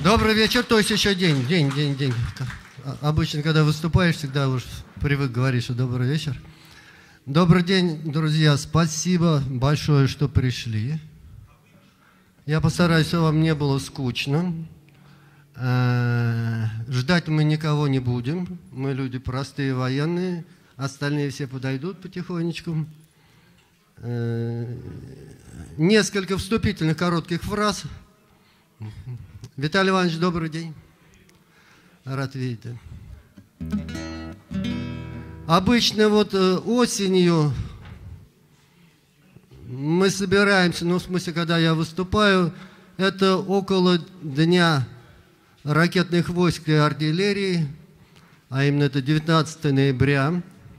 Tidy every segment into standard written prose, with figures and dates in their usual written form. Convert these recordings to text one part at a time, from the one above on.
Добрый вечер, то есть еще день. Обычно, когда выступаешь, всегда уж привык говорить, что добрый вечер. Добрый день, друзья, спасибо большое, что пришли. Я постараюсь, чтобы вам не было скучно. Ждать мы никого не будем. Мы люди простые, военные. Остальные все подойдут потихонечку. Несколько вступительных коротких фраз. Виталий Иванович, добрый день. Рад видеть. Обычно вот осенью мы собираемся, ну в смысле, когда я выступаю, это около Дня ракетных войск и артиллерии, а именно это 19 ноября.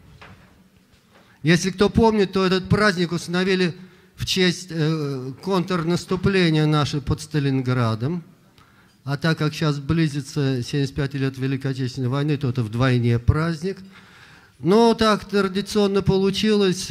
Если кто помнит, то этот праздник установили в честь контрнаступления нашей под Сталинградом. А так как сейчас близится 75 лет Великой Отечественной войны, то это вдвойне праздник. Но так традиционно получилось,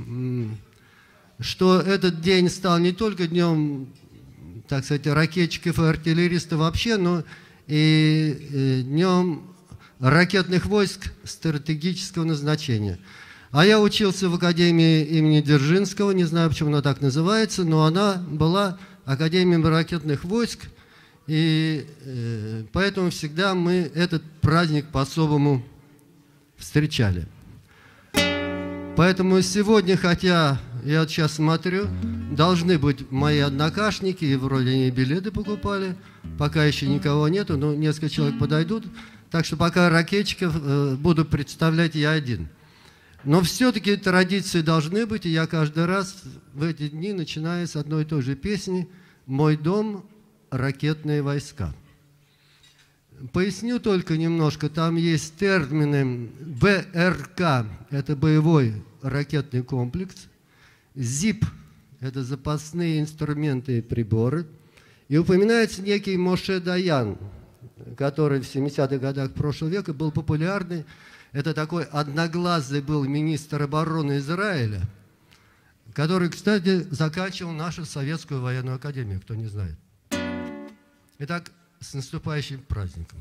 что этот день стал не только днем, так сказать, ракетчиков и артиллеристов вообще, но и днем ракетных войск стратегического назначения. А я учился в Академии имени Дзержинского, не знаю, почему она так называется, но она была Академией ракетных войск, и поэтому всегда мы этот праздник по-особому встречали. Поэтому сегодня, хотя я вот сейчас смотрю, должны быть мои однокашники, и вроде они билеты покупали, пока еще никого нету, но несколько человек подойдут, так что пока ракетчиков буду представлять я один. Но все-таки традиции должны быть, и я каждый раз в эти дни начинаю с одной и той же песни «Мой дом, ракетные войска». Поясню только немножко, там есть термины БРК, это боевой ракетный комплекс, ЗИП, это запасные инструменты и приборы, и упоминается некий Моше Даян, который в 70-х годах прошлого века был популярный. Это такой одноглазый был министр обороны Израиля, который, кстати, заканчивал нашу советскую военную академию, кто не знает. Итак, с наступающим праздником.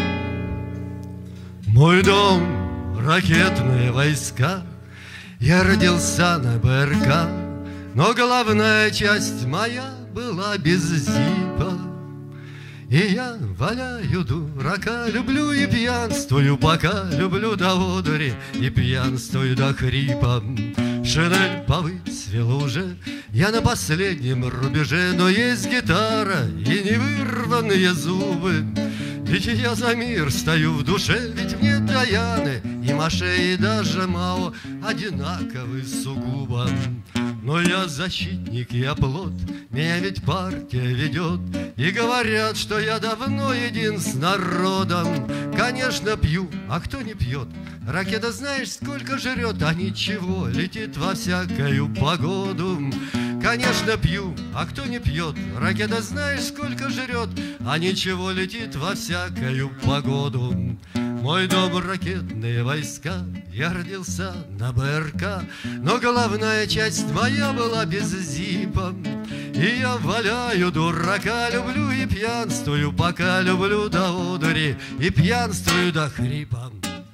Мой дом, ракетные войска, я родился на БРК, но головная часть моя была без зипа. И я валяю дурака, люблю и пьянствую, пока люблю до одури и пьянствую до хрипа. Шинель повыцвела уже, я на последнем рубеже, но есть гитара и невырванные зубы. Ведь я за мир стою в душе, ведь мне Даяны и Моше, и даже Мао одинаковы сугубо. Но я защитник и оплот, меня ведь партия ведет, и говорят, что я давно един с народом. Конечно, пью, а кто не пьет? Ракета знаешь, сколько жрет, а ничего, летит во всякую погоду. Конечно, пью, а кто не пьет? Ракета знаешь, сколько жрет, а ничего, летит во всякую погоду. Мой дом, ракетные войска, я родился на БРК, но головная часть моя была без зипа. И я валяю дурака, люблю и пьянствую, пока люблю до одури и пьянствую до хрипа.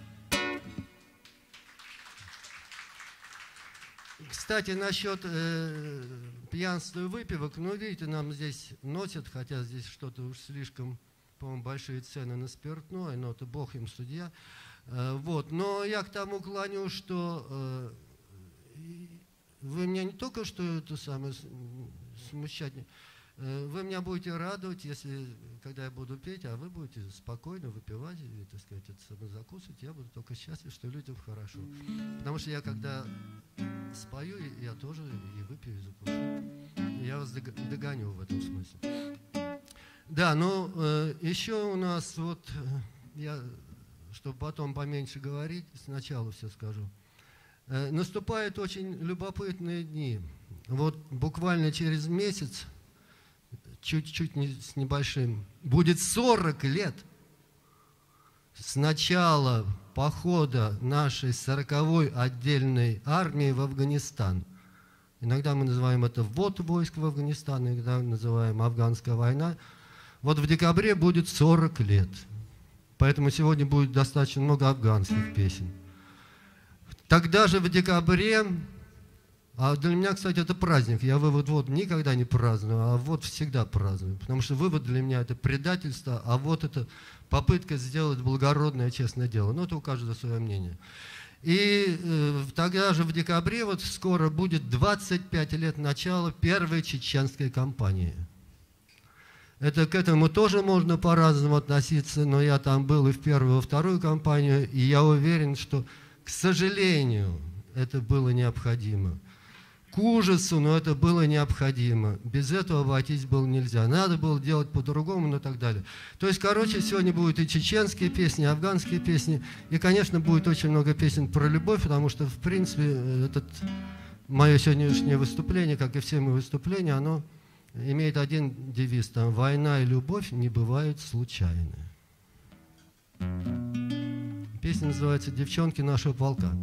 Кстати, насчет пьянства и выпивок, ну, видите, нам здесь носят, хотя здесь что-то уж слишком, по-моему, большие цены на спиртное, но это бог им судья. Вот. Но я к тому клоню, что вы меня не только что это самое смущать, вы меня будете радовать, если, когда я буду петь, а вы будете спокойно выпивать, и, так сказать, это самое закусывать, я буду только счастлив, что людям хорошо. Потому что я, когда спою, я тоже и выпью, и закушу. Я вас догоню в этом смысле. Да, ну, еще у нас, вот, я, чтобы потом поменьше говорить, сначала все скажу. Наступают очень любопытные дни. Вот буквально через месяц, чуть-чуть с небольшим, будет 40 лет с начала похода нашей 40-й отдельной армии в Афганистан. Иногда мы называем это ввод войск в Афганистан, иногда называем афганская война. Вот в декабре будет 40 лет. Поэтому сегодня будет достаточно много афганских песен. Тогда же в декабре, а для меня, кстати, это праздник. Я вывод никогда не праздную, а вот всегда праздную. Потому что вывод для меня это предательство, а вот это попытка сделать благородное, честное дело. Но это у каждого свое мнение. И тогда же в декабре, вот скоро будет 25 лет начала первой чеченской кампании. Это к этому тоже можно по-разному относиться, но я там был и в первую, и во вторую кампанию, и я уверен, что, к сожалению, это было необходимо. К ужасу, но это было необходимо. Без этого обойтись было нельзя. Надо было делать по-другому, но так далее. То есть, короче, сегодня будут и чеченские песни, и афганские песни, и, конечно, будет очень много песен про любовь, потому что, в принципе, мое сегодняшнее выступление, как и все мои выступления, оно имеет один девиз, там: «Война и любовь не бывают случайны». Песня называется «Девчонки нашего полка».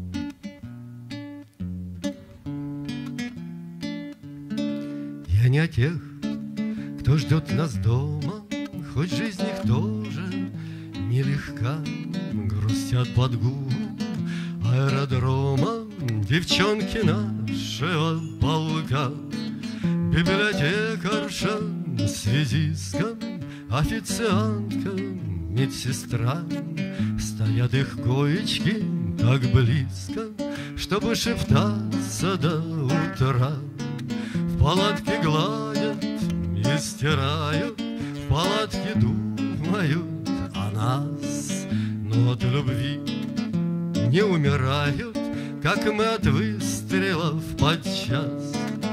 Я не о тех, кто ждет нас дома, хоть жизнь их тоже нелегка. Грустят под гул аэродрома девчонки нашего полка. Библиотекарша, связистка, официантка, медсестра. Стоят их коечки так близко, чтобы шептаться до утра. В палатке гладят и стирают, в палатке думают о нас, но от любви не умирают, как мы от выстрелов подчас.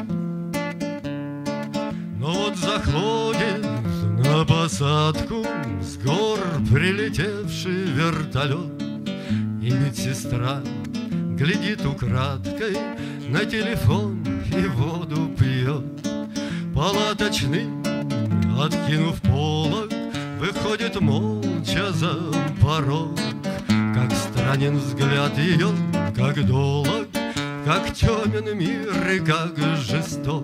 Но вот заходит на посадку с гор прилетевший вертолет, и медсестра глядит украдкой на телефон и воду пьет. Палаточный, откинув полог, выходит молча за порог. Как странен взгляд ее, как долог, как темен мир и как жесток.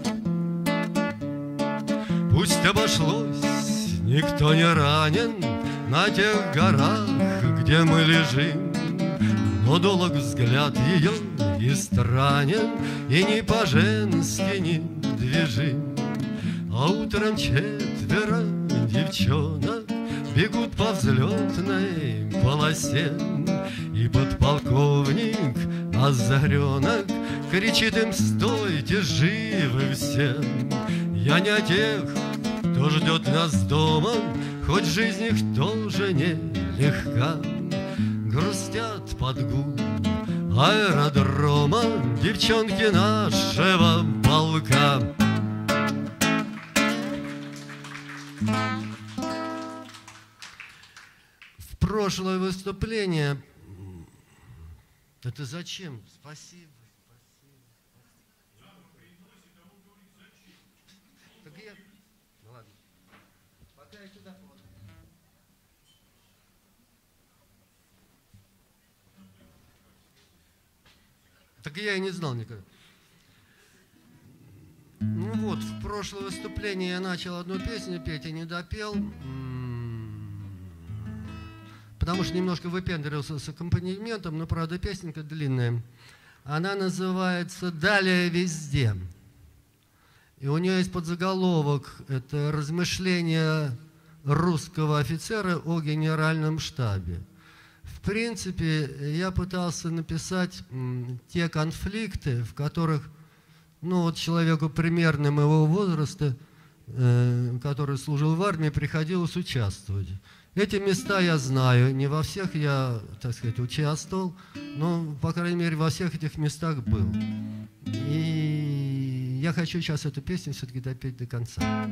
Пусть обошлось, никто не ранен на тех горах, где мы лежим, но долог взгляд ее и странен, и не по-женски недвижим. А утром 4 девчонок бегут по взлетной полосе, и подполковник Озаренок кричит им: стойте, живы все. Я не о тех, кто ждет нас дома, хоть жизнь их тоже нелегка. Грустят под гул аэродрома девчонки нашего полка. В прошлое выступление... Это зачем? Спасибо. Так я... Ну ладно. Пока я туда поду. Так я и не знал никогда. Ну вот, в прошлое выступление я начал одну песню петь и не допел, потому что немножко выпендривался с аккомпанементом, но, правда, песенка длинная. Она называется «Далее везде». И у нее есть подзаголовок, это размышления русского офицера о генеральном штабе. В принципе, я пытался написать те конфликты, в которых, ну, вот человеку примерно моего возраста, который служил в армии, приходилось участвовать. Эти места я знаю, не во всех я, так сказать, участвовал, но, по крайней мере, во всех этих местах был. И я хочу сейчас эту песню все-таки допеть до конца.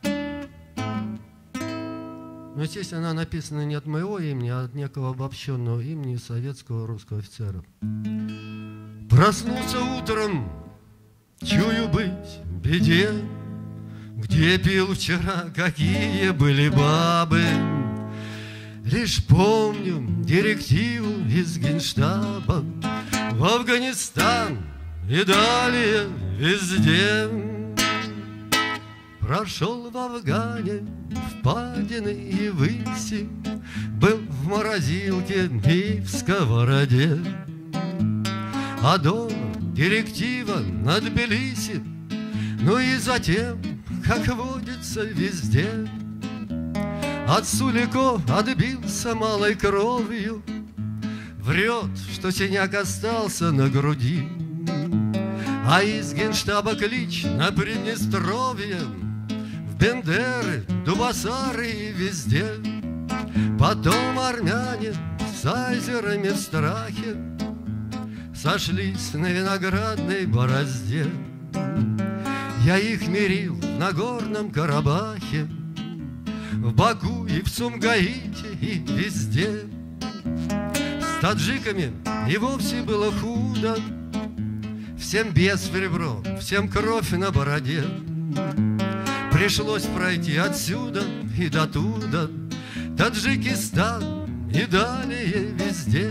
Но, естественно, она написана не от моего имени, а от некого обобщенного имени советского русского офицера. Проснулся утром, чую быть в беде, где пил вчера, какие были бабы. Лишь помню директиву из Генштаба в Афганистан и далее везде. прошел в Афгане впадины и выси, был в морозилке и в сковороде. А дома директива на Тбилиси, ну и затем, как водится везде, от Сулико отбился малой кровью, врет, что синяк остался на груди. А из генштаба клич на Приднестровье, в Бендеры, Дубасары и везде. Потом армяне с айзерами в страхе сошлись на виноградной борозде. Я их мирил в Нагорном Карабахе, в Баку и в Сумгаите и везде. С таджиками и вовсе было худо, всем бес в ребро, всем кровь на бороде. Пришлось пройти отсюда и до туда, Таджикистан и далее везде.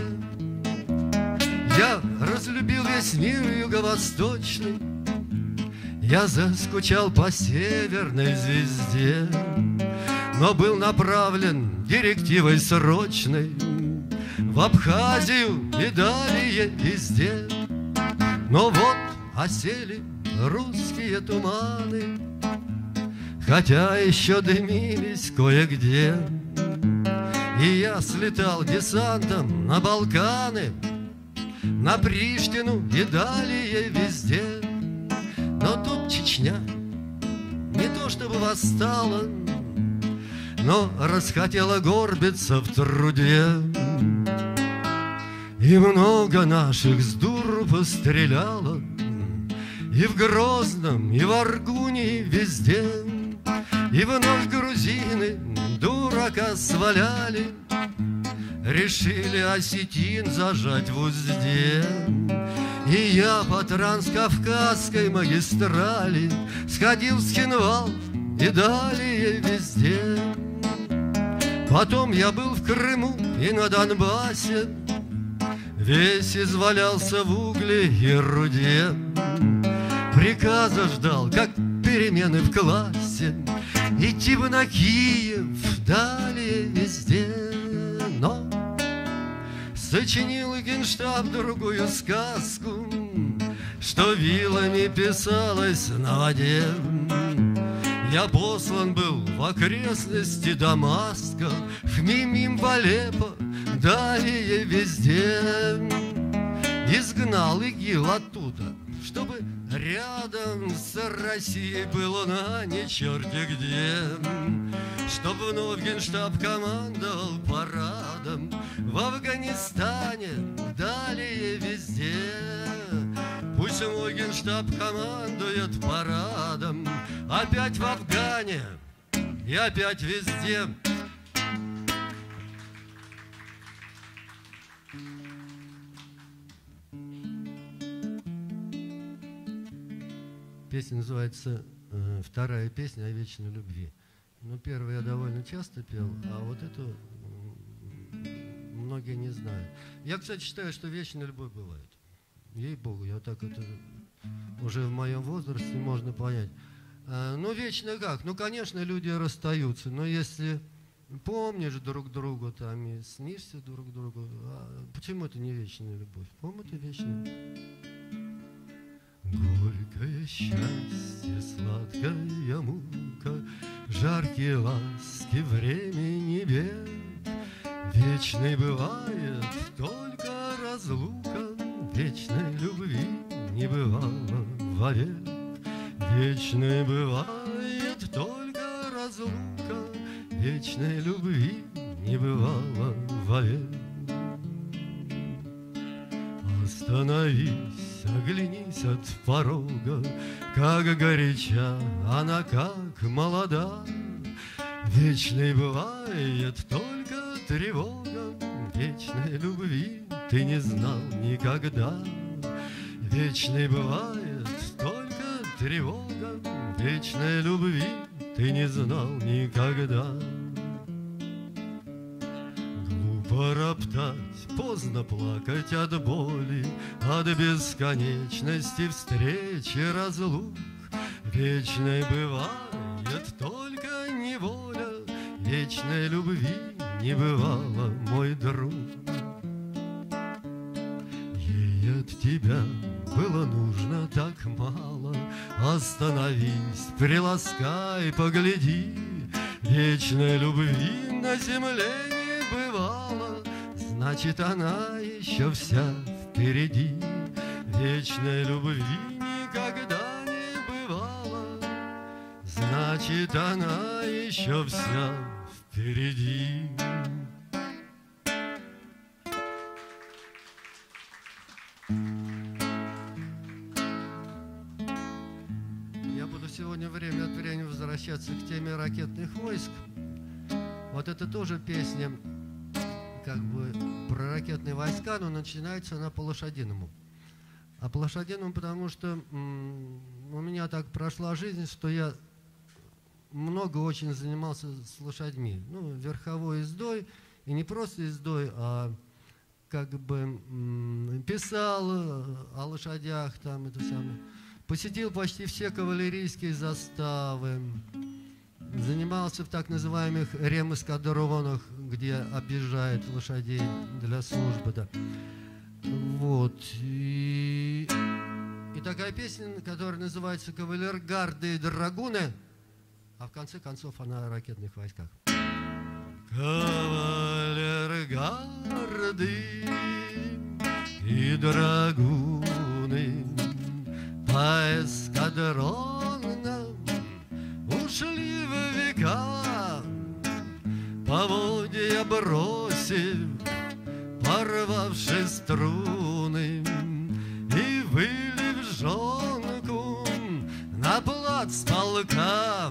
Я разлюбил весь мир юго-восточный, я заскучал по северной звезде, но был направлен директивой срочной в Абхазию и далее везде. Но вот осели русские туманы, хотя еще дымились кое-где. И я слетал десантом на Балканы, на Приштину и далее везде. Но тут Чечня не то чтобы восстала, но расхотела горбиться в труде. И много наших с дуру постреляло, и в Грозном, и в Аргуне, везде. И вновь грузины дурака сваляли, решили осетин зажать в узде. И я по транскавказской магистрали сходил в Схинвал и далее везде. Потом я был в Крыму и на Донбассе, весь извалялся в угле и руде. Приказа ждал, как перемены в классе, идти бы на Киев, далее везде. Но сочинил генштаб другую сказку, что вилами писалось на воде. Я послан был в окрестности Дамаска, в Мимим, в Алеппо, далее везде. Изгнал ИГИЛ оттуда, чтобы рядом с Россией было на не черти где. Чтоб вновь генштаб командовал парадом в Афганистане, далее везде. Пусть мой генштаб командует парадом опять в Афгане и опять везде. Песня называется «Вторая песня о вечной любви». Ну, первую я довольно часто пел, а вот эту многие не знают. Я, кстати, считаю, что вечная любовь бывает. Ей-богу, я так это уже в моем возрасте можно понять. Ну, вечно как? Ну, конечно, люди расстаются, но если помнишь друг друга там и снишься друг другу, почему это не вечная любовь? По-моему, это вечная. Горькое счастье, сладкая мука, жаркие ласки, времени век. Вечной бывает только разлука, вечной любви не бывало вовек. Вечной бывает только разлука, вечной любви не бывало вовек. Остановись, оглянись от порога, как горяча она, как молода. Вечной бывает только тревога, вечной любви ты не знал никогда. Вечной бывает только тревога, вечной любви ты не знал никогда. Глупо роптать, поздно плакать от боли, от бесконечности встречи разлук. Вечной бывает Нет только неволя, вечной любви не бывало, мой друг. Ей от тебя было нужно так мало. Остановись, приласкай, погляди. Вечной любви на земле не бывало, значит, она еще вся впереди. Вечной любви никогда не бывало, значит, она еще вся впереди. Я буду сегодня время от времени возвращаться к теме ракетных войск. Вот это тоже песня как бы про ракетные войска, но начинается она по-лошадиному. А по-лошадиному, потому что у меня так прошла жизнь, что я много очень занимался с лошадьми. Ну, верховой ездой, и не просто ездой, а как бы писал о лошадях, там это самое. Посетил почти все кавалерийские заставы. Занимался в так называемых ремэскадронах, где объезжают лошадей для службы. Да. Вот. И такая песня, которая называется «Кавалергарды и драгуны», а в конце концов она о ракетных войсках. Кавалергарды и драгуны по эскадронам ушли в века, поводья бросив, порвавши струны, и вылив жонку на плац полка.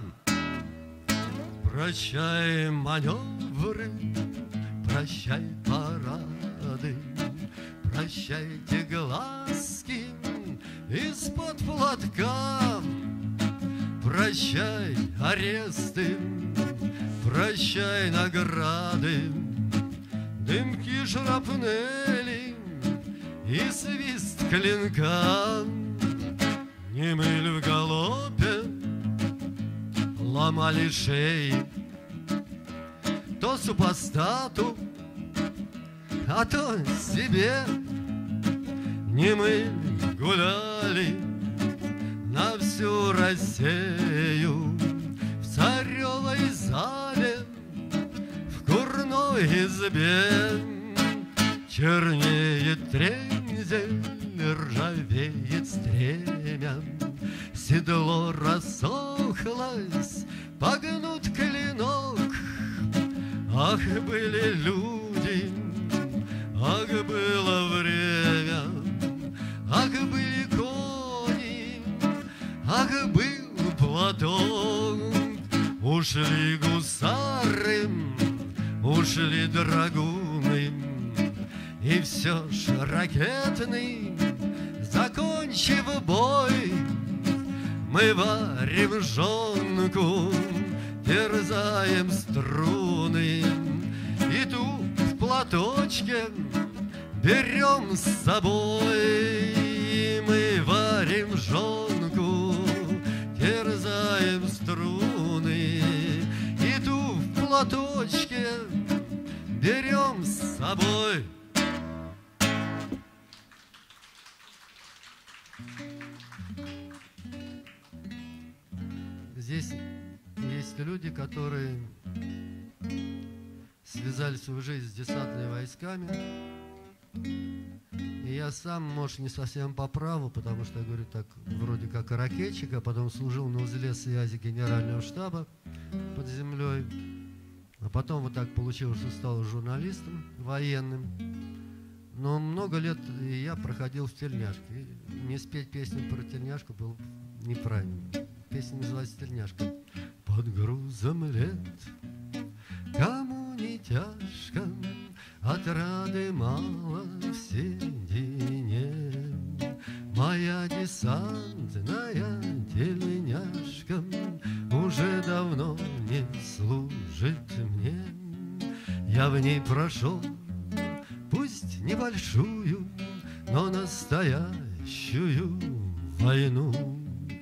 Прощай маневры, прощай парады, прощайте глазки из-под платка. Прощай аресты, прощай награды, дымки шрапнели и свист клинка. Немыль в галопе ломали шеи то супостату, а то себе. Немыль гуляли на всю Россию в царевой зале, в курной избе. Чернеет трензель, ржавеет стремя, седло рассохлось, погнут клинок. Ах, были люди, ах, было время, ах, были кони, ах, был платок. Ушли гусары, ушли драгуны, и все ж ракетный, закончив бой, мы варим жонку, терзаем струны, и ту в платочке берем с собой. Мы варим жонку, терзаем струны, и ту в платочке берем с собой. Здесь есть люди, которые связали свою жизнь с десантными войсками. И я сам, может, не совсем по праву, потому что я говорю так, вроде как ракетчик, а потом служил на узле связи генерального штаба под землей. А потом вот так получилось, что стал журналистом военным. Но много лет я проходил в тельняшке. И не спеть песню про тельняшку было неправильно. Песня называется «Тельняшка». Под грузом лет, кому не тяжко, отрады мало в седине. Моя десантная тельняшка уже давно не служит мне. Я в ней прошел, пусть небольшую, но настоящую войну. В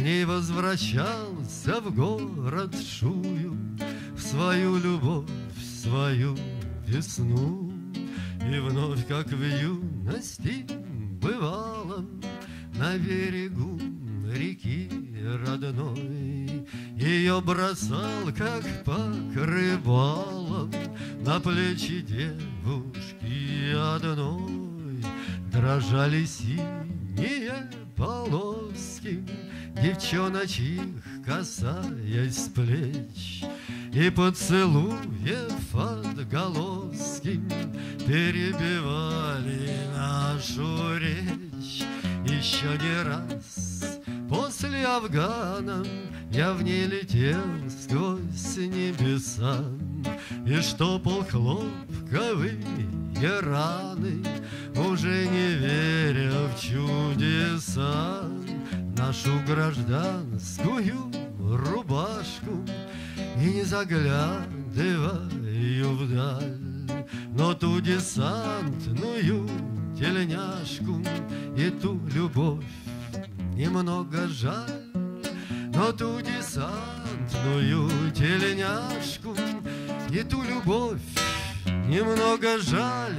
ней возвращался в город Шую, в свою любовь, в свою весну. И вновь, как в юности бывало, на берегу реки родной ее бросал, как покрывалом, на плечи девушки одной. Дрожали синие полоски девчоночьих, касаясь плеч, и поцелуев отголоски перебивали нашу речь. Еще не раз после Афгана я в ней летел сквозь небеса, и штопал хлопковые раны, уже не веря в чудеса. Нашу гражданскую рубашку и не заглядываю вдаль, но ту десантную тельняшку и ту любовь немного жаль, но ту десантную тельняшку и ту любовь немного жаль.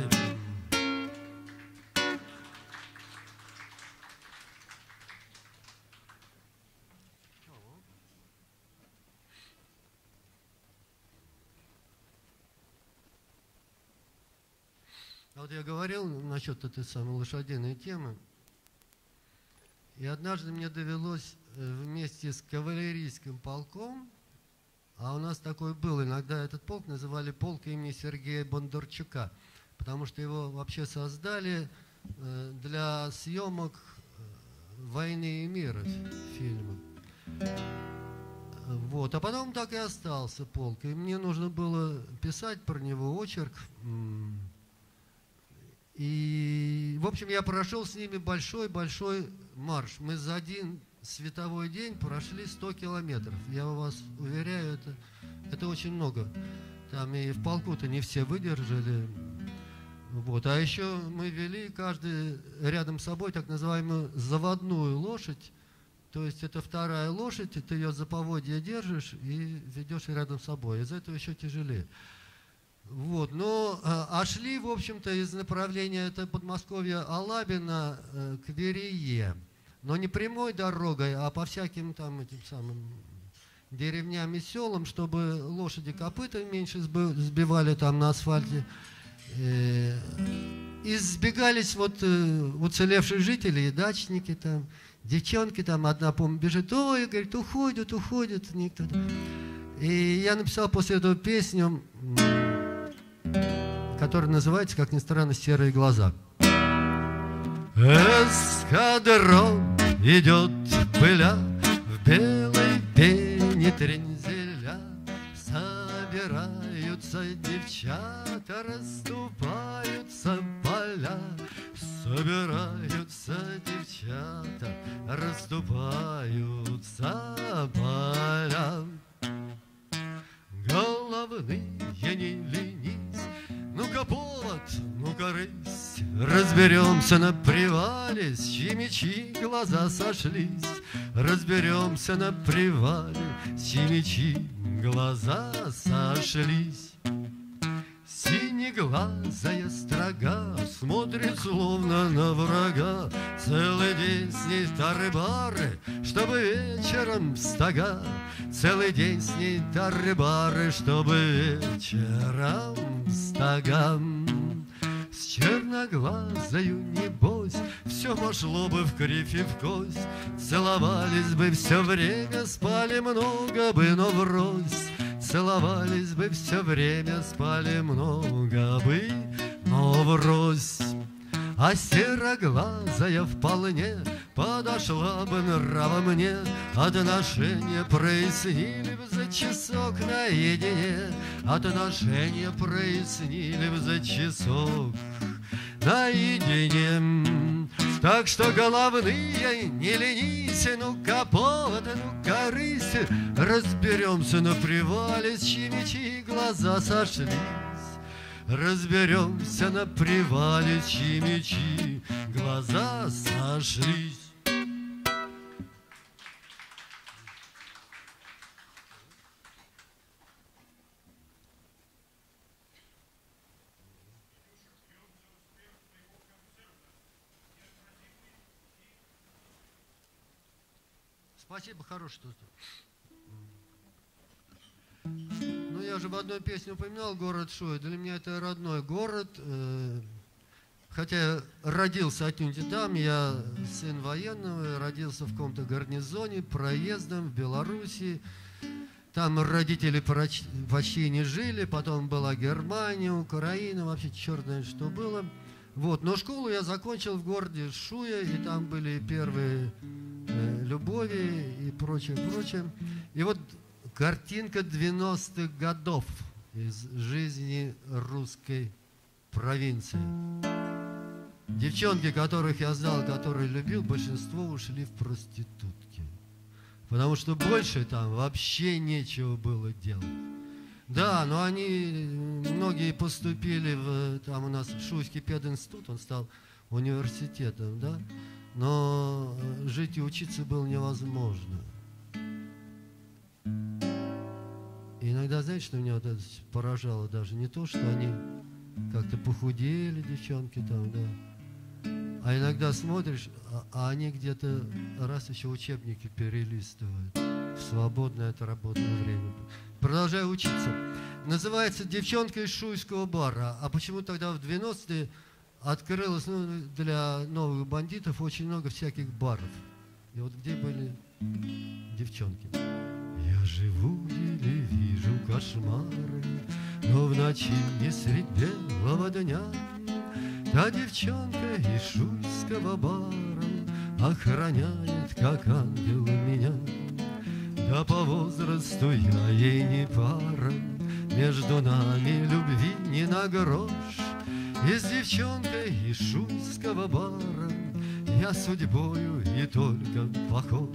Вот я говорил насчет этой самой лошадиной темы, и однажды мне довелось вместе с кавалерийским полком, а у нас такой был, иногда этот полк называли полк имени Сергея Бондарчука, потому что его вообще создали для съемок «Войны и мира» фильма. Вот. А потом так и остался полк, и мне нужно было писать про него очерк. И, в общем, я прошел с ними большой-большой марш. Мы за один световой день прошли 100 километров. Я вас уверяю, это очень много. Там и в полку-то не все выдержали. Вот. А еще мы вели каждый рядом с собой так называемую заводную лошадь. То есть это вторая лошадь, и ты ее за поводья держишь и ведешь рядом с собой. Из-за этого еще тяжелее. Вот, но шли, в общем-то, из направления это Подмосковья Алабина к Верее, но не прямой дорогой, а по всяким там этим самым деревням и селам, чтобы лошади копыта меньше сбивали там на асфальте. И сбегались вот уцелевшие жители и дачники там, девчонки там, одна, помню, бежит, ой, говорит, уходят, никто. И я написал после этого песню, который называется, как ни странно, «Серые глаза». Эскадрон идет пыля в белой пене трензеля, собираются девчата, расступаются поля, собираются девчата, расступаются поля. Головные не ленись, ну-ка повод, ну-ка рысь, разберемся на привале, с чьи мечи глаза сошлись. Разберемся на привале, с чьи мечи глаза сошлись. Синеглазая строга смотрит словно на врага, целый день с ней тары-бары, чтобы вечером стога. Целый день с ней тары-бары, чтобы вечером стога. С черноглазою, небось, все пошло бы в кривь и в кость, целовались бы все время, спали много бы, но врозь. Целовались бы все время, спали много бы, но врозь. А сероглазая вполне подошла бы нрава мне, отношения прояснили бы за часок наедине, отношения прояснили бы за часок наедине. Так что головные не ленись, ну-ка повод, ну-ка рысь, разберемся на привале, с чьи мечи глаза сошлись. Разберемся на привале, с чьи мечи глаза сошлись. Спасибо, хороший тост. Ну, я же в одной песне упоминал город Шуя. Для меня это родной город. Хотя я родился отнюдь не там, я сын военного, родился в каком-то гарнизоне, проездом в Белоруссии. Там родители почти не жили, потом была Германия, Украина, вообще черт знает, что было. Вот. Но школу я закончил в городе Шуя, и там были первые любови и прочее, прочее. И вот картинка 90-х годов из жизни русской провинции. Девчонки, которых я знал, которые любил, большинство ушли в проститутки. Потому что больше там вообще нечего было делать. Да, но они, многие поступили в, там у нас Шуйский пединститут, он стал университетом, да, но жить и учиться было невозможно. И иногда, знаете, что меня вот это поражало даже? Не то, что они как-то похудели, девчонки там, да, а иногда смотришь, а они где-то раз еще учебники перелистывают в свободное от работы время. Продолжаю учиться. Называется «Девчонка из шуйского бара». А почему тогда в 90-е открылось для новых бандитов очень много всяких баров? И вот где были девчонки? Я живу или вижу кошмары, но в ночи и средь белого дня та девчонка из шуйского бара охраняет, как ангел, меня. Да по возрасту я ей не пара, между нами любви не на грош. И с девчонкой из шуйского бара я судьбою и только похож.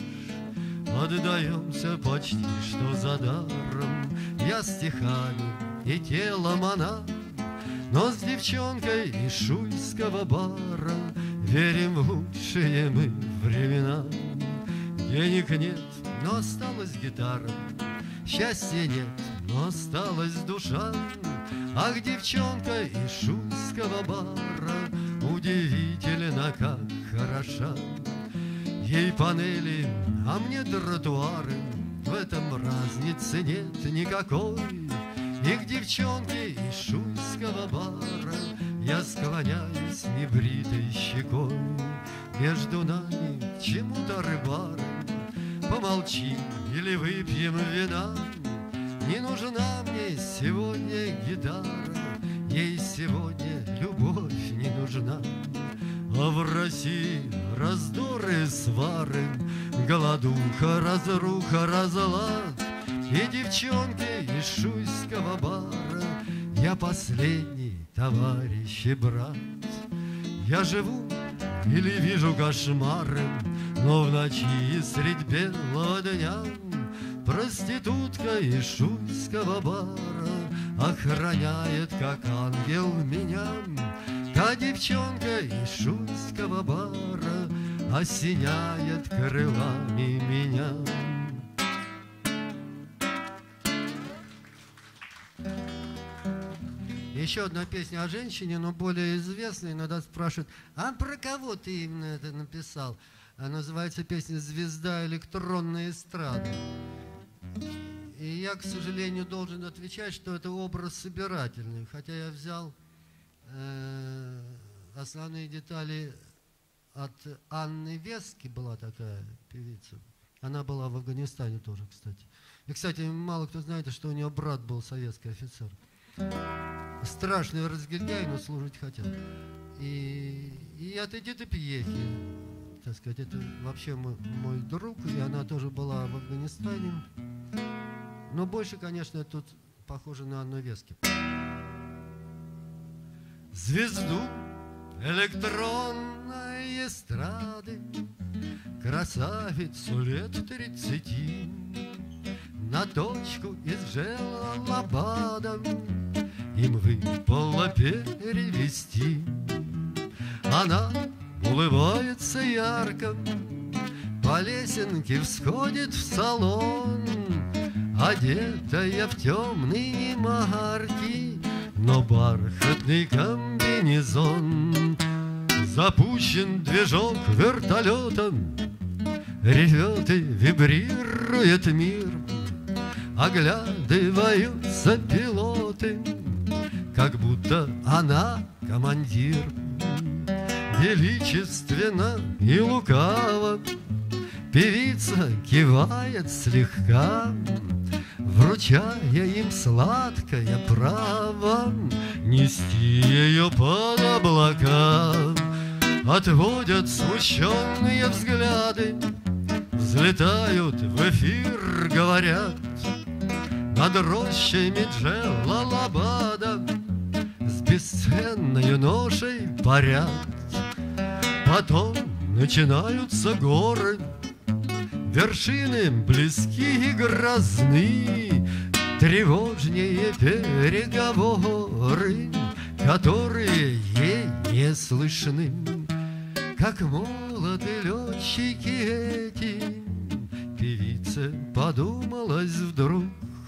Отдаемся почти что за даром, я стихами и телом она. Но с девчонкой из шуйского бара верим в лучшие мы времена. Денег нет, но осталась гитара, счастья нет, но осталась душа. Ах, девчонка из шуйского бара удивительно как хороша. Ей панели, а мне тротуары, в этом разницы нет никакой. И к девчонке из шуйского бара я склоняюсь небритой щекой. Между нами к чему-то рыбары, помолчим или выпьем вина. Не нужна мне сегодня гитара, ей сегодня любовь не нужна. А в России раздоры, свары, голодуха, разруха, разлад. И девчонки из шуйского бара я последний товарищ и брат. Я живу или вижу кошмары, но в ночи средь белого дня проститутка из шуйского бара охраняет, как ангел, меня. Та девчонка из шуйского бара осеняет крылами меня. Еще одна песня о женщине, но более известная. Иногда спрашивают, а про кого ты именно это написал? Называется песня «Звезда электронной эстрады». И я, к сожалению, должен отвечать, что это образ собирательный. Хотя я взял основные детали от Анны Вески, была такая певица. Она была в Афганистане тоже, кстати. И, кстати, мало кто знает, что у нее брат был советский офицер. Страшный разгильдяй, но служить хотел. И от Эдиты Пьехи, так сказать, это вообще мой друг, и она тоже была в Афганистане. Но больше, конечно, тут похоже на Анну Вески. Звезду электронной эстрады, красавицу лет 30, на точку из Джелалабада им выпало перевести. Она улыбается ярко, по лесенке всходит в салон, одетая в темные марки, но бархатный комбинезон. Запущен движок вертолета, ревет и вибрирует мир. Оглядываются пилоты, как будто она командир. Величественно и лукаво певица кивает слегка, вручая им сладкое право нести ее под облака. Отводят смущенные взгляды, взлетают в эфир, говорят: над рощами Джелалабада с бесценною ношей парят. Потом начинаются горы, вершины близки и грозны, тревожнее переговоры, которые ей не слышны. Как молоды летчики эти, певице подумалось вдруг.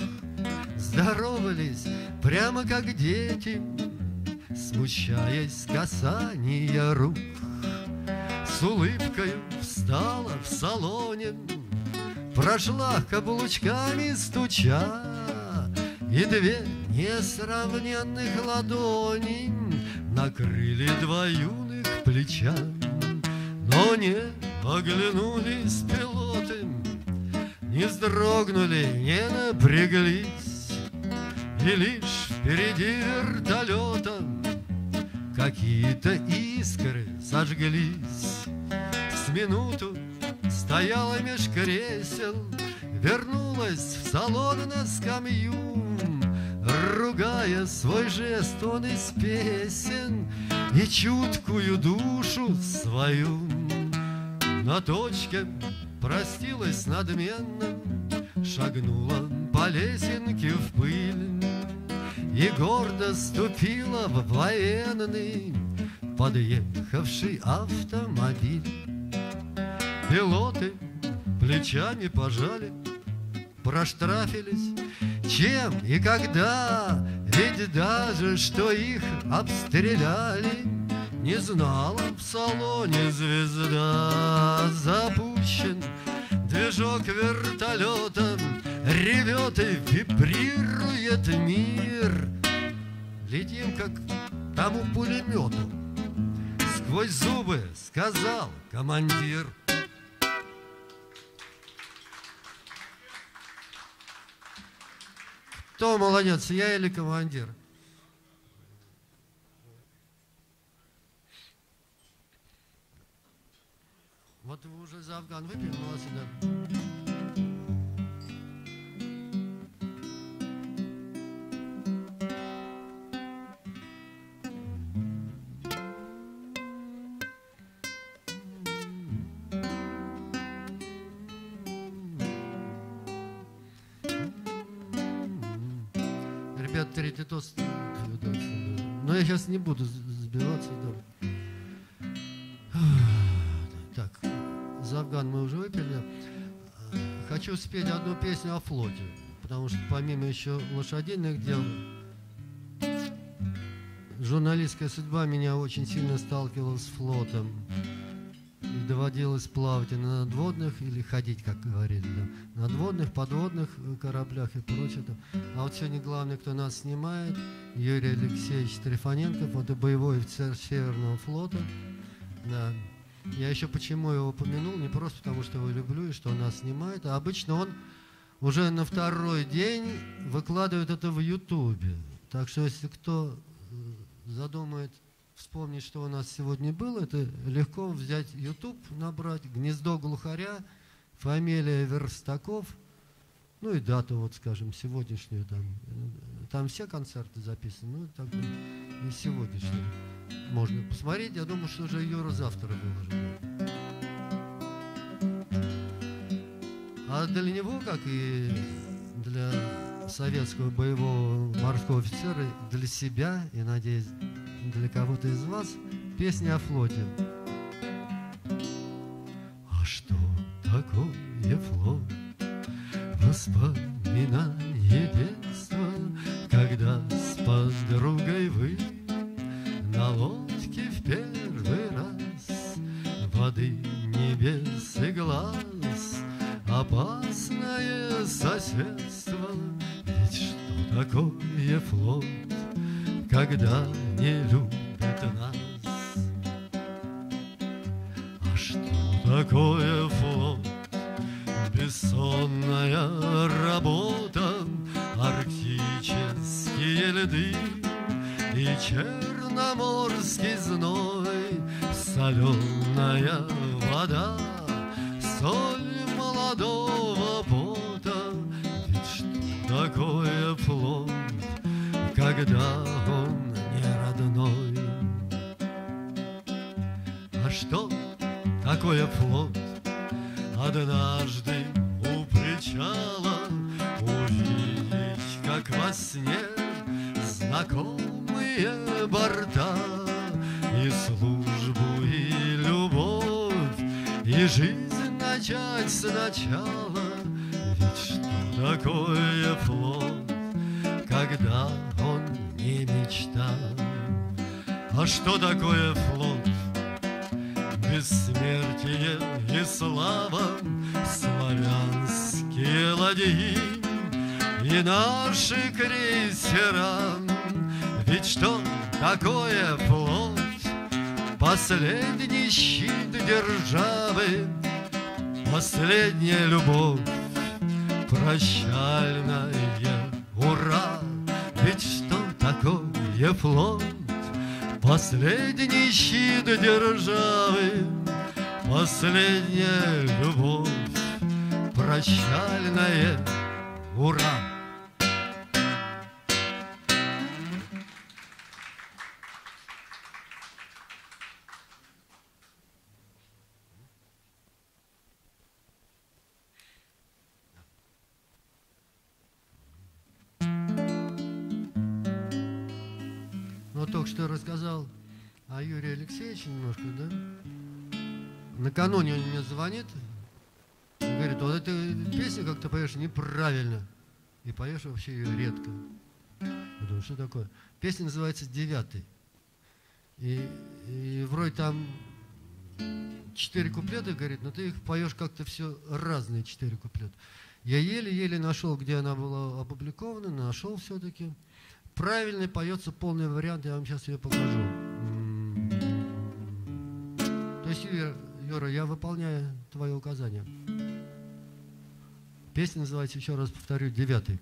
Здоровались прямо как дети, смущаясь касания рук. С улыбкой встала в салоне, прошла каблучками стуча, и две несравненных ладони накрыли два юных плеча. Но не оглянулись пилоты, не вздрогнули, не напряглись, и лишь впереди вертолета какие-то искры сожглись. С минуту стояла меж кресел, вернулась в салон на скамью, ругая свой жест, он из песен и чуткую душу свою. На точке простилась надменно, шагнула по лесенке в пыль и гордо ступила в военный подъехавший автомобиль. Пилоты плечами пожали, проштрафились. Чем и когда? Ведь даже что их обстреляли, не знала в салоне звезда. Запущен движок вертолета, ревет и вибрирует мир. Летим, как тому пулемету, сквозь зубы сказал командир. Кто молодец, я или командир? Вот вы уже за Афган выпили, молодцы, да. Ребят, третий тост. Но я сейчас не буду сбиваться. Да. Так, за Афган мы уже выпили. Хочу спеть одну песню о флоте, потому что помимо еще лошадиных дел, журналистская судьба меня очень сильно сталкивала с флотом. И доводилось плавать и на надводных, или ходить, как говорили, да, надводных, подводных кораблях и прочее. А вот сегодня главный, кто нас снимает, Юрий Алексеевич Трифоненков, это боевой офицер Северного флота. Да. Я еще почему его упомянул, не просто потому, что его люблю и что он нас снимает, а обычно он уже на второй день выкладывает это в Ютубе. Так что если кто задумает вспомнить, что у нас сегодня было, это легко взять YouTube, набрать «Гнездо глухаря», фамилия Верстаков, ну и дату, вот скажем, сегодняшнюю. Там все концерты записаны, ну так и сегодняшнюю. Можно посмотреть, я думаю, что уже Юра завтра выложит. А для него, как и для советского боевого морского офицера, для себя и, надеюсь, для кого-то из вас, песня о флоте. А что такое флот? Воспоминание детства, когда с подругой вы на лодке в первый раз воды, небес и глаз соседствовала. Ведь что такое флот, когда не любят нас? А что такое флот? Бессонная работа, арктические льды и черноморский зной, соленая вода, соль молодого пота. Ведь что такое флот, когда он не родной? А что такое флот? Однажды у причала увидеть, как во сне, знакомые борта, и службу, и любовь, и жизнь начать сначала. Ведь что такое флот, когда он не мечта? А что такое флот? Бессмертие и слава, славянские ладьи и наши крейсера. Ведь что такое флот? Последний щит державы, последняя любовь, прощальная ура. Ведь что такое флот? Последний щит державы, последняя любовь, прощальная ура. Ну, только что рассказал о Юрии Алексеевиче немножко, да? Накануне он мне звонит и говорит: вот эта песня, как ты поешь, неправильно. И поешь вообще ее редко. Я думаю, что такое? Песня называется «Девятый». И вроде там 4 куплета, говорит, но ты их поешь как-то все разные 4 куплета. Я еле-еле нашел, где она была опубликована, нашел все-таки. Правильно поется полный вариант, я вам сейчас ее покажу. То есть, Юра, я выполняю твои указания. Песня называется, еще раз повторю, «Девятый».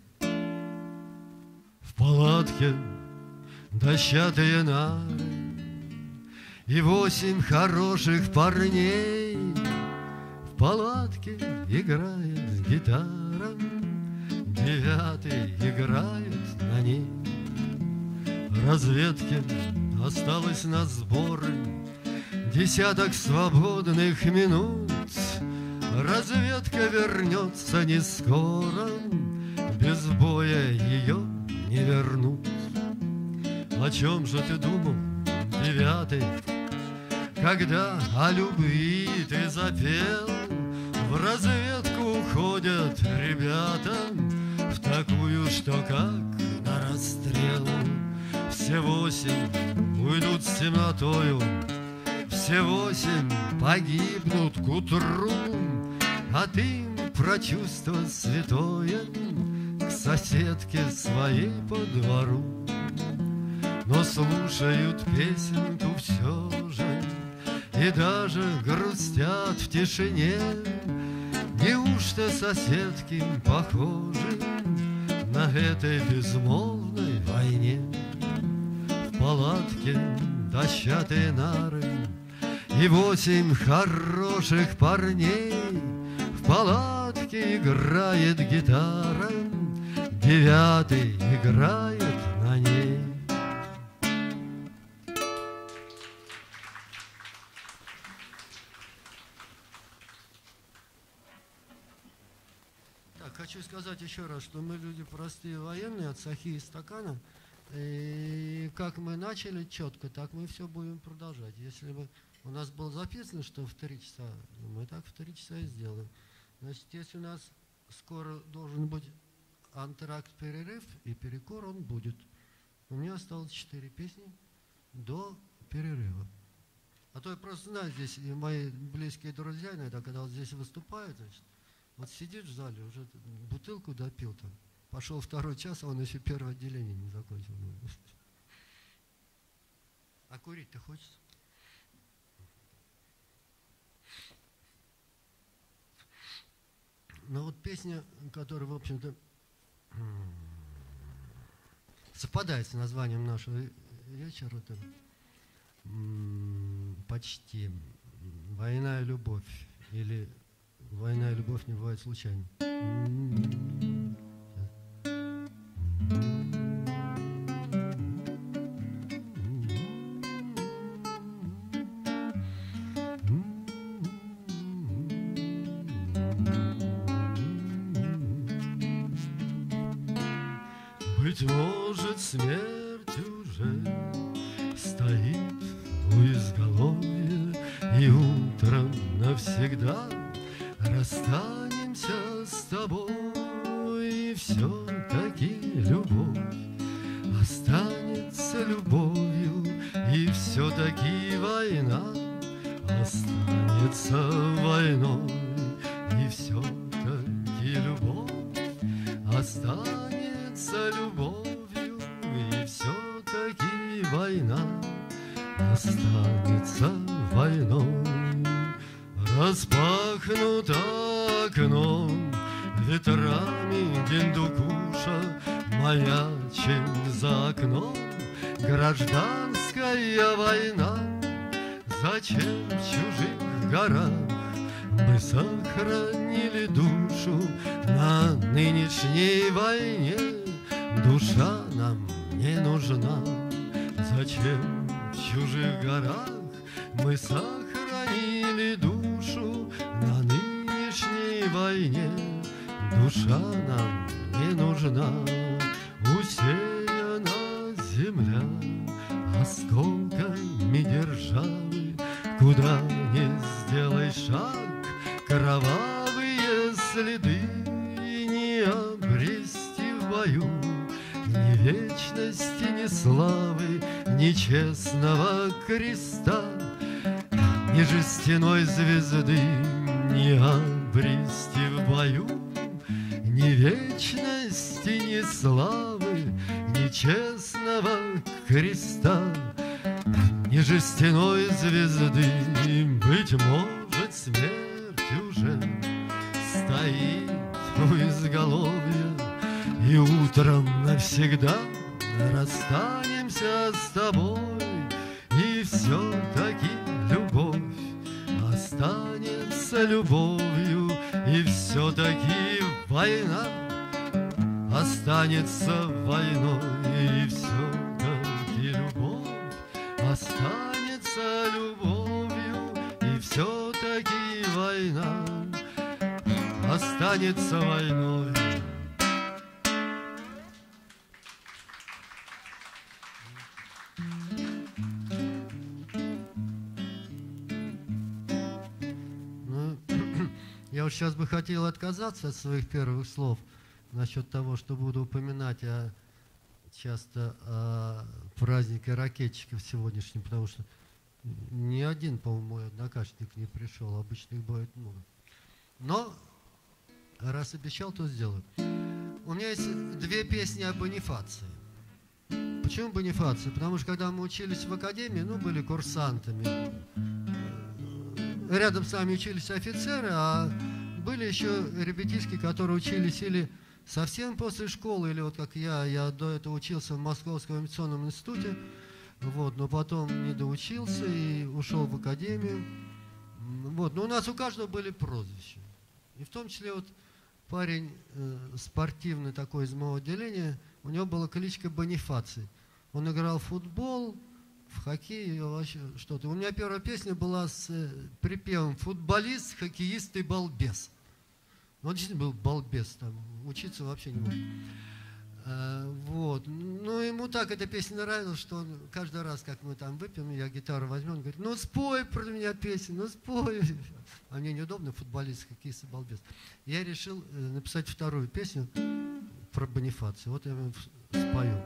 В палатке дощатые нары и 8 хороших парней. В палатке играет гитара, 9-й играет на ней. Разведке осталось на сборы 10 свободных минут. Разведка вернется не скоро, без боя ее не вернут. О чем же ты думал, 9-й, когда о любви ты запел? В разведку уходят ребята в такую, что как на расстрел. Все 8 уйдут с темнотою, все 8 погибнут к утру. А ты про чувство святое к соседке своей по двору. Но слушают песенку все же и даже грустят в тишине. Неужто соседки похожи на этой безмолвной войне? В палатке дощатые нары и 8 хороших парней. В палатке играет гитара, 9-й играет на ней. Так, хочу сказать еще раз, что мы люди простые военные, от сахи и стакана. И как мы начали четко, так мы все будем продолжать. Если бы у нас было записано, что в 3 часа, мы так в 3 часа и сделаем. Значит, если у нас скоро должен быть антракт, перерыв и перекур, он будет. У меня осталось 4 песни до перерыва. А то я просто знаю, здесь и мои близкие друзья иногда, когда вот здесь выступают, значит, Вот сидит в зале, уже бутылку допил там. Пошел 2-й час, а он еще 1-е отделение не закончил. А курить-то хочется? Ну вот песня, которая, в общем-то, совпадает с названием нашего вечера, это почти «Война и любовь» или «Война и любовь не бывает случайно». Быть может, смерть уже стоит у изголовья, и утром навсегда расстанемся с тобой, и все-таки любовь останется любовью, и все-таки война останется войной, и все-таки любовь останется любовью, и все-таки война останется войной. Распахнуто окно, ветрами Гиндукуша маячит за окном. Гражданская война, зачем в чужих горах мы сохранили душу на нынешней войне? Душа нам не нужна. Зачем в чужих горах мы сохранили душу на нынешней войне? Душа нам не нужна. Усеяна земля осколками державы, куда не сделай шаг, кровавые следы не обрести в бою, ни вечности, ни славы, ни честного креста, ни жестяной звезды не обрести в бою, ни вечности, ни славы, ни честного креста, ни жестяной звезды. Быть может, смерть уже стоит у изголовья, и утром навсегда расстанемся с тобой, и все-таки любовь останется любовью, и все-таки война останется войной, и все-таки любовь останется любовью, и все-таки война останется войной. Я вот сейчас бы хотел отказаться от своих первых слов насчет того, что буду упоминать часто о празднике ракетчиков сегодняшнем, потому что ни один, по-моему, мой однокашник не пришел, обычно их бывает много. Но раз обещал, то сделаю. У меня есть 2 песни о Бонифации. Почему Бонифация? Потому что когда мы учились в академии, были курсантами. Рядом с нами учились офицеры, а были еще ребятишки, которые учились или совсем после школы, или вот как я до этого учился в Московском авиационном институте, но потом не доучился и ушел в академию. Но у нас у каждого были прозвища. И в том числе парень спортивный такой из моего отделения, у него была кличка Бонифаций. Он играл в футбол, в хоккей, вообще что-то. У меня первая песня была с припевом «Футболист, хоккеист и балбес». Он действительно был балбес, там, учиться вообще не мог. Ему так эта песня нравилась, что он каждый раз, как мы там выпьем, я гитару возьму, он говорит: спой про меня песню, спой. А мне неудобно, футболист, хоккеист и балбес. Я решил написать 2-ю песню про Бонифацию. Вот я спою.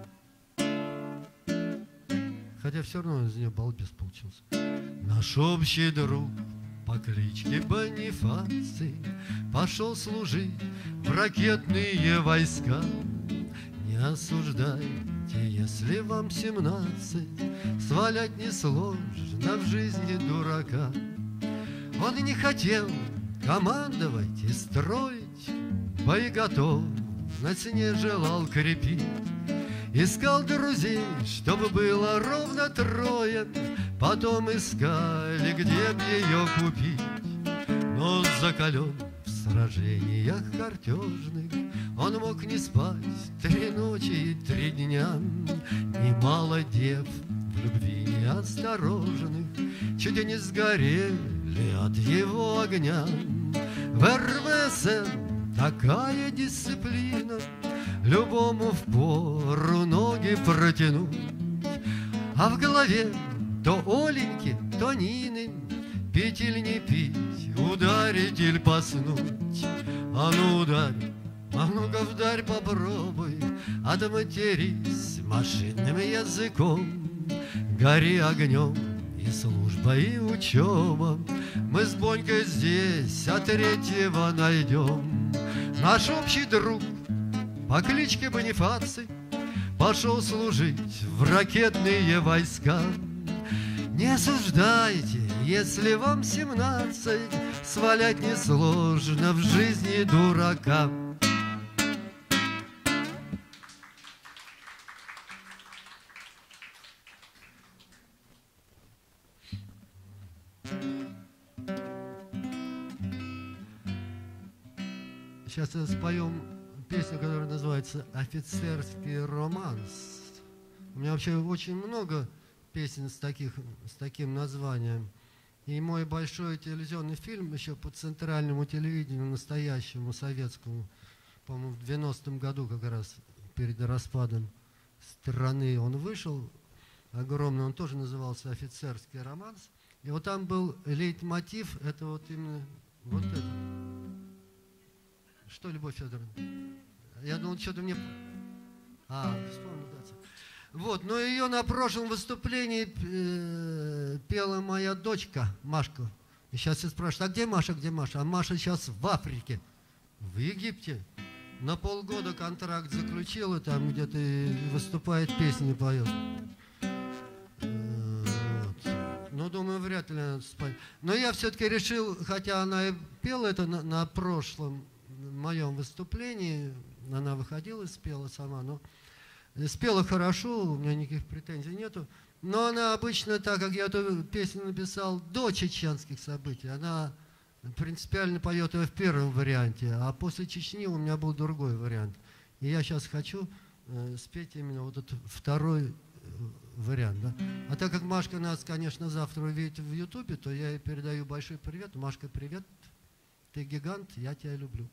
Хотя все равно из нее балбес получился. Наш общий друг по кличке Бонифаций пошел служить в ракетные войска. Не осуждайте, если вам 17, свалять несложно в жизни дурака. Он не хотел командовать и строить, боеготовность не желал крепить. Искал друзей, чтобы было ровно 3, потом искали, где б ее купить. Но закален в сражениях картежных, он мог не спать 3 ночи и 3 дня. Немало дев в любви неосторожных чуть и не сгорели от его огня. В РВСН такая дисциплина, любому впору ноги протянуть. А в голове то Оленьки, то Нины, пить или не пить, ударить или поснуть. А ну ударь, а ну-ка вдарь попробуй, отматерись машинным языком. Гори огнем и служба, и учеба, мы с Бонькой здесь, а 3-го найдем. Наш общий друг по кличке Бонифаций пошел служить в ракетные войска. Не осуждайте, если вам 17, свалять несложно в жизни дурака. Сейчас споем песню, которая называется «Офицерский романс». У меня вообще очень много песен с таким названием. И мой большой телевизионный фильм еще по центральному телевидению, настоящему, советскому, по-моему, в 90-м году как раз, перед распадом страны, он вышел, огромный, он тоже назывался «Офицерский романс». И вот там был лейтмотив, это вот именно вот это. Что, Любовь Федоровна? Я думал, что-то мне... вспомнил, да. Вот, но ее на прошлом выступлении пела моя дочка Машка. И сейчас все спрашивают, а где Маша, где Маша? А Маша сейчас в Африке, в Египте. На полгода контракт заключила, там где-то выступает, песни поет. Ну, думаю, вряд ли она споет. Но я все-таки решил, хотя она и пела это на прошлом моем выступлении, она выходила и спела сама, но спела хорошо, у меня никаких претензий нету. Но она обычно, так как я эту песню написал до чеченских событий, она принципиально поет ее в первом варианте, а после Чечни у меня был другой вариант. И я сейчас хочу спеть именно вот этот второй вариант. Да? А так как Машка нас, конечно, завтра увидит в Ютубе, то я ей передаю большой привет. Машка, привет, ты гигант, я тебя люблю.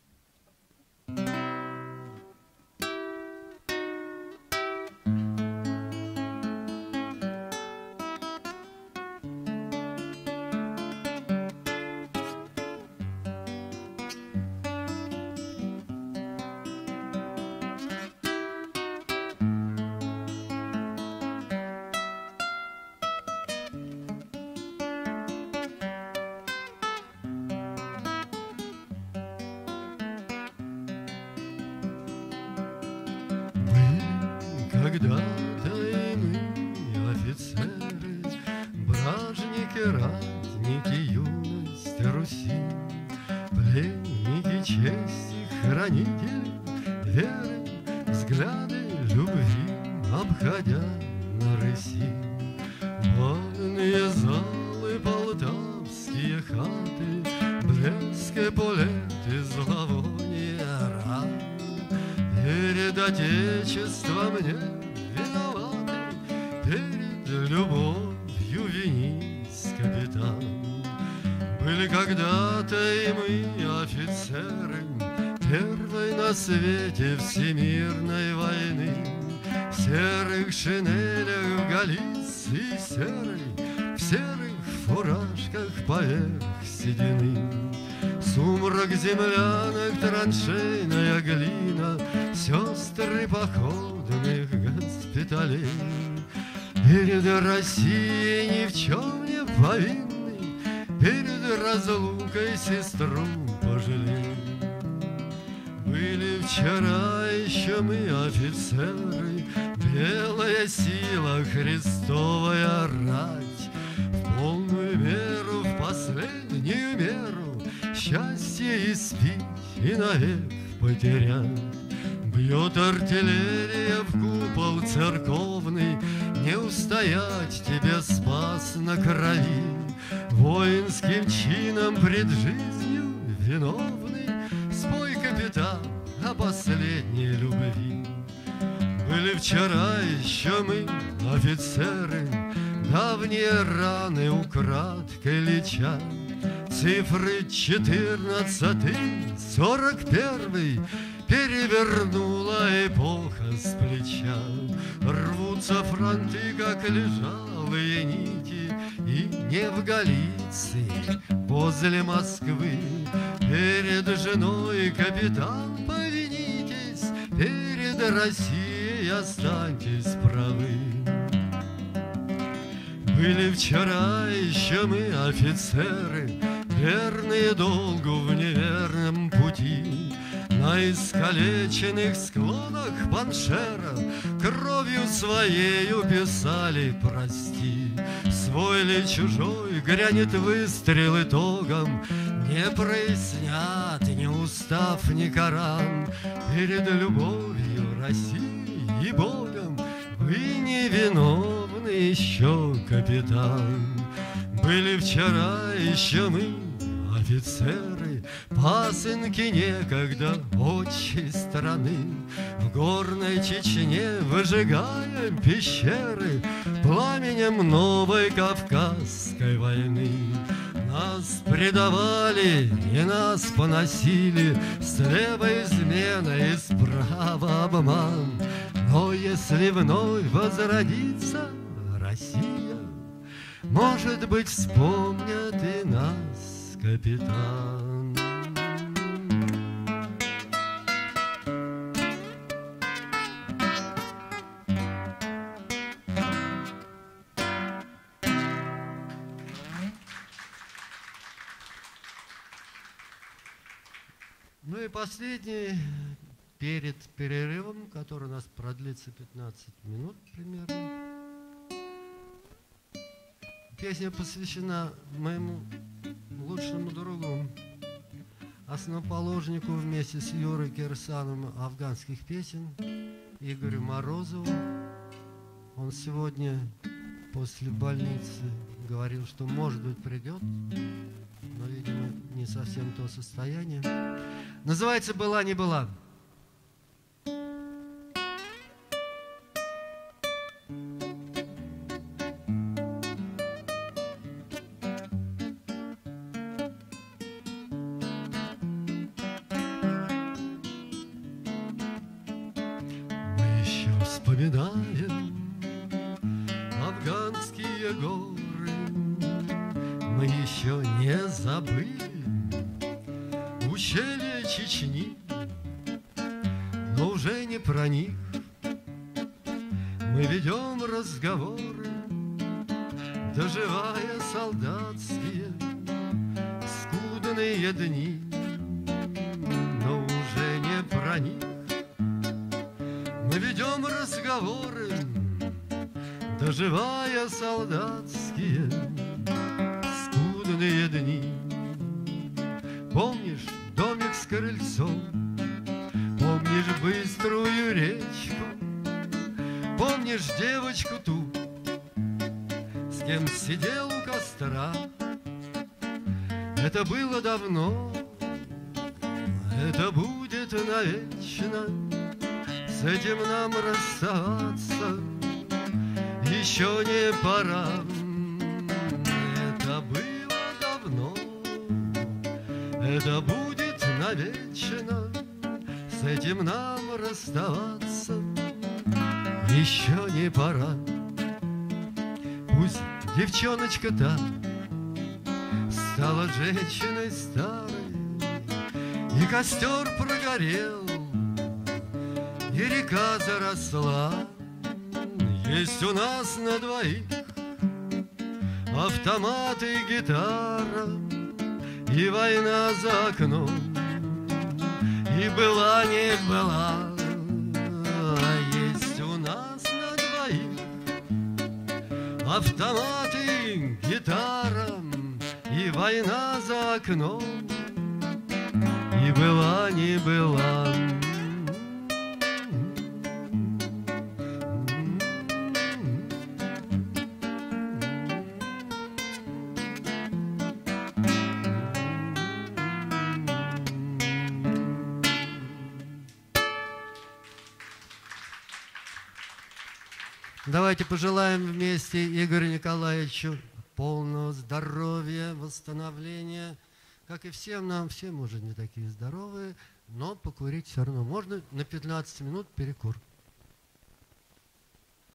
Когда-то и мы, офицеры, бражники, ратники, юность Руси, пленники чести, хранители веры, взгляды любви, обходя на рыси. Вольные залы, полтавские хаты, блеск эполеты, зловоние ран. Перед Отечеством не виноваты, перед любовью винись, капитан. Были когда-то и мы, офицеры, первой на свете всемирной войны. В серых шинелях в Галиции серой, в серых фуражках поверх седины. Сумрак землянок, траншейная глина, сестры походных госпиталей. Перед Россией ни в чем не повинной, перед разлукой сестру пожалел. Были вчера еще мы офицеры, белая сила, Христовая рать, в полную меру, в последнюю меру счастье испить и навек потерять. Бьет артиллерия в купол церковный, не устоять тебе, спас на крови. Воинским чином пред жизнью виновный, спой, капитан, о последней любви. Были вчера еще мы, офицеры, давние раны украдкой леча. Цифры 14-й, 41-й перевернула эпоха с плеча. Рвутся фронты, как лежалые нити, и не в Галиции, возле Москвы. Перед женой, капитан, повинитесь, перед Россией останьтесь правы. Были вчера еще мы, офицеры, верные долгу в неверном пути. На искалеченных склонах Паншера кровью своею писали «Прости». Свой ли чужой грянет выстрел итогом, не прояснят ни устав, ни Коран. Перед любовью, Россией и Богом вы невиновны еще, капитан. Были вчера еще мы, офицеры, пасынки некогда отчей страны. В горной Чечне выжигаем пещеры пламенем новой Кавказской войны. Нас предавали и нас поносили, слева измена и справа обман. Но если вновь возродится Россия, может быть, вспомнят и нас, капитан. Ну и последний, перед перерывом, который у нас продлится 15 минут примерно. Песня посвящена моему лучшему другу, основоположнику вместе с Юрой Кирсановым афганских песен, Игорю Морозову. Он сегодня после больницы говорил, что, может быть, придет, но, видимо, не совсем то состояние. Называется «Была не была». Вспоминаем афганские горы, мы еще не забыли ущелья Чечни, но уже не про них мы ведем разговоры, доживая солдатские скудные дни, но уже не про них. Мы ведем разговоры, доживая солдатские скудные дни. Помнишь домик с крыльцом, помнишь быструю речку, помнишь девочку ту, с кем сидел у костра. Это было давно, это будет навечно. С этим нам расстаться еще не пора. Это было давно, это будет навечно. С этим нам расставаться еще не пора. Пусть девчоночка та стала женщиной старой, и костер прогорел, и река заросла. Есть у нас на двоих автомат и гитара, и война за окном. И была не была, а есть у нас на двоих автоматы, гитара и война за окном. И была не была. Давайте пожелаем вместе Игорю Николаевичу полного здоровья, восстановления. Как и всем нам, все, может, не такие здоровые, но покурить все равно можно. На 15 минут перекур.